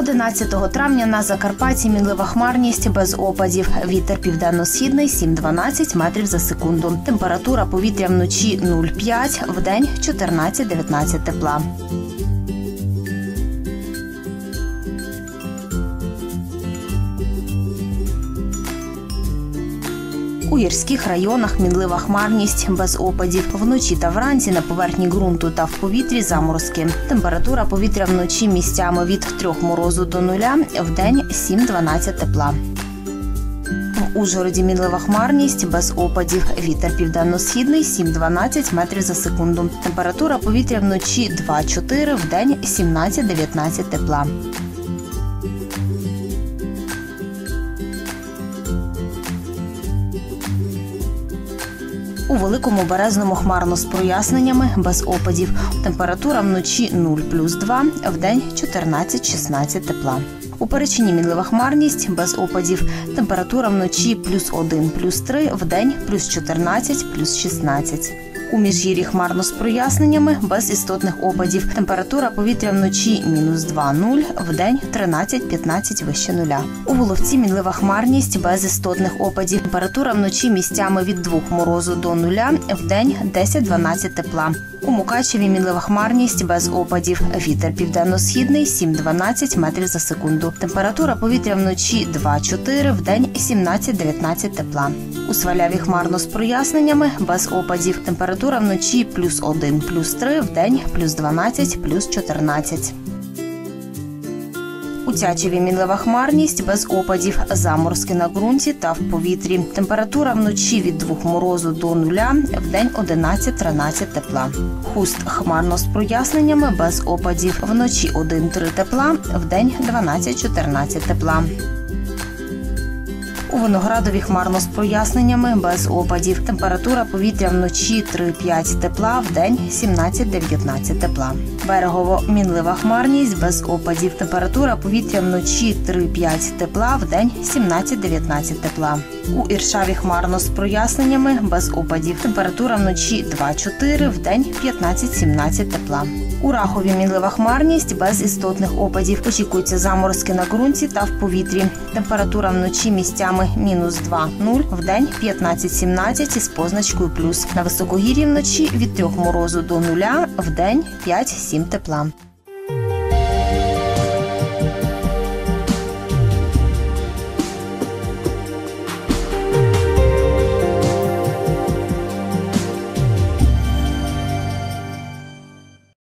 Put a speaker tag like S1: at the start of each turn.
S1: 11 травня на Закарпатті мінлива хмарність без опадів. Вітер південно-східний 7-12 метрів за секунду. Температура повітря вночі 0,5, вдень 14-19 тепла. У гірських районах мінлива хмарність без опадів. Вночі та вранці на поверхні ґрунту та в повітрі заморозки. Температура повітря вночі місцями від 3 морозу до 0, вдень 7-12 тепла. В Ужгороді мінлива хмарність без опадів. Вітер південно-східний 7-12 метрів за секунду. Температура повітря вночі 2-4, вдень 17-19 тепла. У Великому Березному хмарно з проясненнями, без опадів. Температура вночі 0 плюс 2, вдень 14-16 тепла. У Перечині мінлива хмарність, без опадів. Температура вночі плюс 1, плюс 3, вдень плюс 14, плюс 16. У Міжгір'ї хмарно з проясненнями, без істотних опадів. Температура повітря вночі мінус 2, 0, вдень 13-15 вище нуля. У Воловці мінлива хмарність, без істотних опадів. Температура вночі місцями від 2 морозу до 0, вдень 10-12 тепла. У Мукачеві мінлива хмарність, без опадів. Вітер південно-східний 7-12 метрів за секунду. Температура повітря вночі 2-4, вдень 17-19 тепла. У Сваляві хмарно з проясненнями, без опадів. Температура вночі плюс 1, плюс 3, вдень плюс 12, плюс 14. У Тячеві мінлива хмарність, без опадів. Заморозки на ґрунті та в повітрі. Температура вночі від 2 морозу до 0, вдень 11-13 тепла. Хуст хмарно з проясненнями, без опадів. Вночі 1-3 тепла, вдень 12-14 тепла. У Виноградові хмарно з проясненнями, без опадів. Температура повітря вночі 3-5 тепла, вдень 17-19 тепла. Берегово мінлива хмарність, без опадів. Температура повітря вночі 3-5 тепла, вдень 17-19 тепла. У Іршаві хмарно з проясненнями, без опадів. Температура вночі 2-4, вдень 15-17 тепла. У Рахові мінлива хмарність, без істотних опадів. Очікуються заморозки на ґрунті та в повітрі. Температура вночі місцями мінус 2, 0, вдень 15-17 із позначкою плюс. На високогір'ї вночі від 3 морозу до 0, вдень 5-7 тепла.